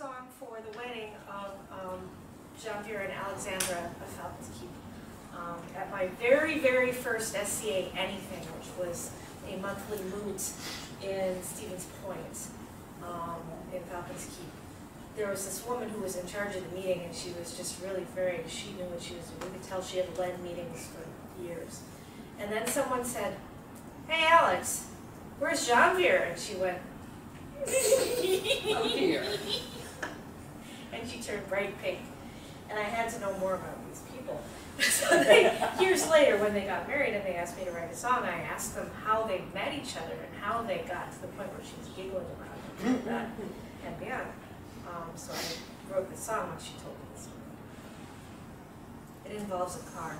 song for the wedding of Jean-Pierre and Alexandra of Falcon's Keep. At my very, very first SCA anything, which was a monthly moot in Stevens Point in Falcon's Keep. There was this woman who was in charge of the meeting, and she was just really she knew what she was doing. You could tell she had led meetings for years. And then someone said, "Hey Alex, where's Jean-Pierre?" And she went, "Oh dear." And she turned bright pink. And I had to know more about these people. So years later, when they got married and they asked me to write a song, I asked them how they met each other and how they got to the point where she was giggling about it and beyond. So I wrote the song when she told me the story. It involves a car.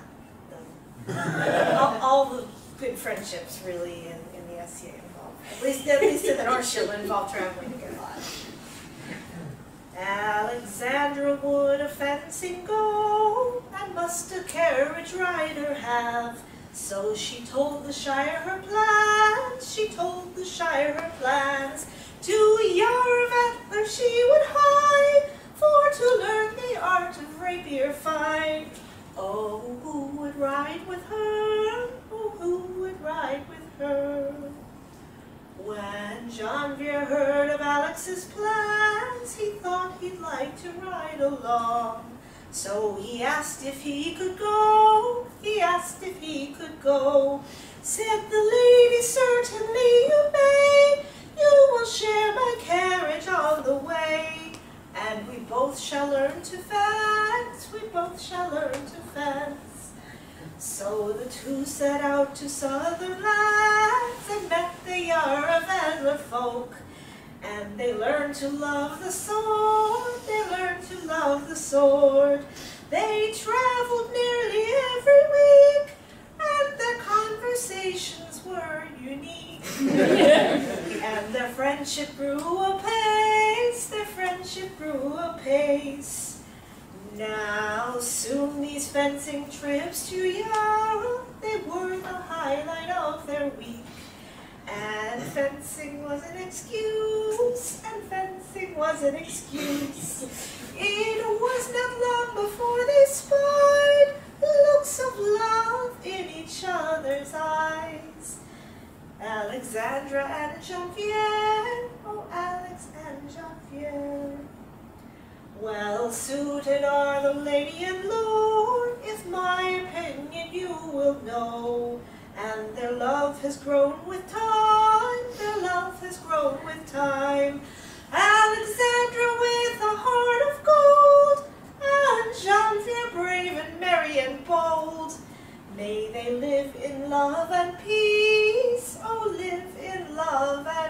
All the good friendships really in the SCA involve. At least in the North Shore involve traveling together. Alexandra would a fencing go, and must a carriage rider have. So she told the Shire her plans, she told the Shire her plans. To a yard of antler she would hie, for to learn the art of rapier fine. Oh, who would ride with her? Oh, who would ride with her? When Jean-Pierre heard of Alex's plans, he thought he'd like to ride along. So he asked if he could go, he asked if he could go. Said the lady, "Certainly you may, you will share my carriage on the way. And we both shall learn to fence, we both shall learn to fence." So the two set out to southern lands and met the Yarr of Antler folk. And they learned to love the sword, they learned to love the sword. They traveled nearly every week, and their conversations were unique. And their friendship grew apace, their friendship grew apace. Now soon these fencing trips to Yarra, they were the highlight of their week. And fencing was an excuse, and fencing was an excuse. It was not long before they spied looks of love in each other's eyes. Alexandra and Jean-Pierre, oh Alex and Jean-Pierre. Well suited are the lady and lord, if my opinion you will know. And their love has grown with time, their love has grown with time. Alexandra with a heart of gold, and Jean-Pierre brave and merry and bold. May they live in love and peace, oh live in love and